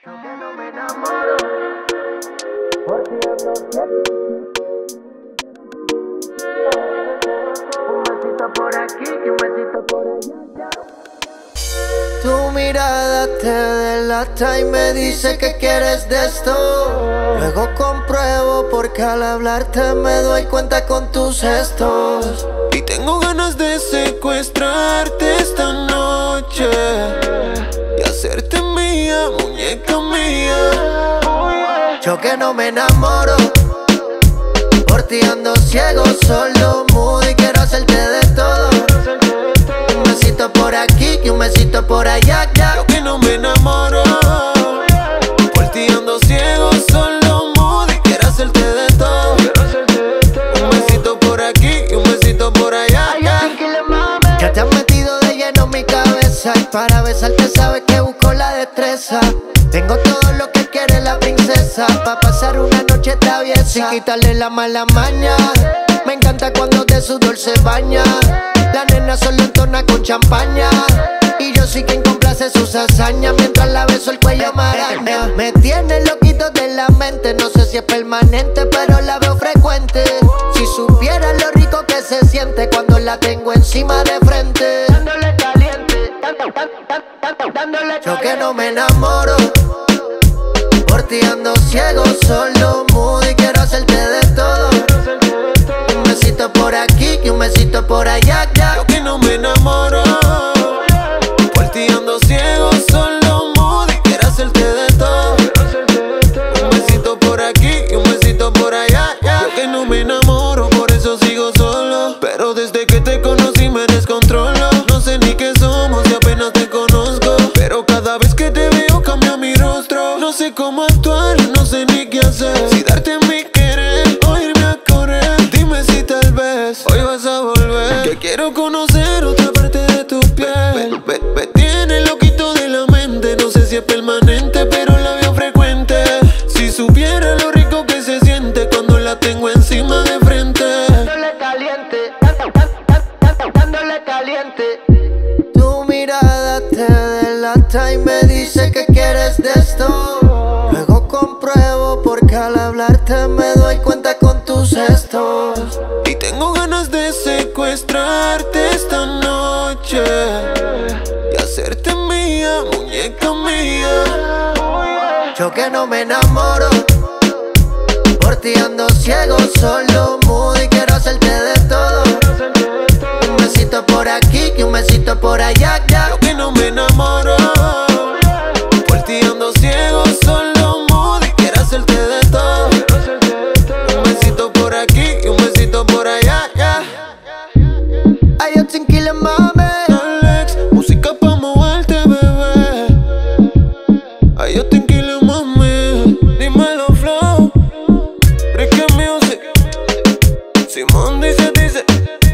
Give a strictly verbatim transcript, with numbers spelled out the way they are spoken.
Yo que no me enamoro, por ti ando siempre. Un besito por aquí y un besito por allá. Tu mirada te delata y me dice que quieres de esto. Luego compruebo porque al hablarte me doy cuenta con tus gestos. Y tengo ganas de secuestrarte esta noche y hacerte mía, muñeca mía. Yo que no me enamoro, por ti ando ciego, solo, mudo y quiero hacerte de todo. Un besito por aquí y un besito por allá, ya. Yo que no me enamoro, por ti ando ciego, solo, mudo y quiero hacerte de todo. Un besito por aquí y un besito por allá, ya. Ya te has metido de lleno en mi cabeza y para besarte sabes que busco la destreza. Tengo todo lo que quiere la princesa pa' pasar una noche traviesa sin quitarle la mala maña. Me encanta cuando de sudor se baña. La nena solo entona con champaña y yo soy quien complace sus hazañas. Mientras la beso el cuello me araña. Me tiene loquito de la mente. No sé si es permanente pero la veo frecuente. Si supiera lo rico que se siente cuando la tengo encima de frente. Dándole caliente, dándole Yo que no me enamoro, por ti ando ciego, solo, mudo y quiero hacerte de todo. Un besito por aquí y un besito por allá, ya. Yo que no me enamoro, por ti ando ciego, solo, mudo y quiero hacerte de todo. Un besito por aquí y un besito por allá, ya. Yo que no me enamoro, por eso sigo solo. Pero desde que te conocí me descontrolo. No sé ni qué somos y apenas te conozco. Pero cada vez que te veo cambia mi rostro. No sé cómo actuar, no sé ni qué hacer. Si darte mi querer o irme a correr. Dime si tal vez hoy vas a volver, que quiero conocer otra parte de tu piel. Me, me, me tiene loquito de la mente. No sé si es permanente pero la veo frecuente. Si supiera lo rico que se siente cuando la tengo encima de frente. Dándole caliente, dándole caliente. Tu mirada te delata y me dice que quieres de esto. Luego compruebo porque al hablarte me doy cuenta con tus gestos. Y tengo ganas de secuestrarte esta noche y hacerte mía, muñeca mía. Yo que no me enamoro, por ti ando ciego, solo, mudo y quiero hacerte de todo. Un besito por aquí y un besito por allá, ya. Yo que no me enamoro, por ti ando ciego, solo, mudo y quiero hacerte de todo. Un besito por aquí y un besito por allá, ya. Ay, yo sin killer, mami. Alex, música pa' moverte, bebé. Ay, yo te inquilo, mami. Dímelo, flow. Ricky Music. Simón dice, dice.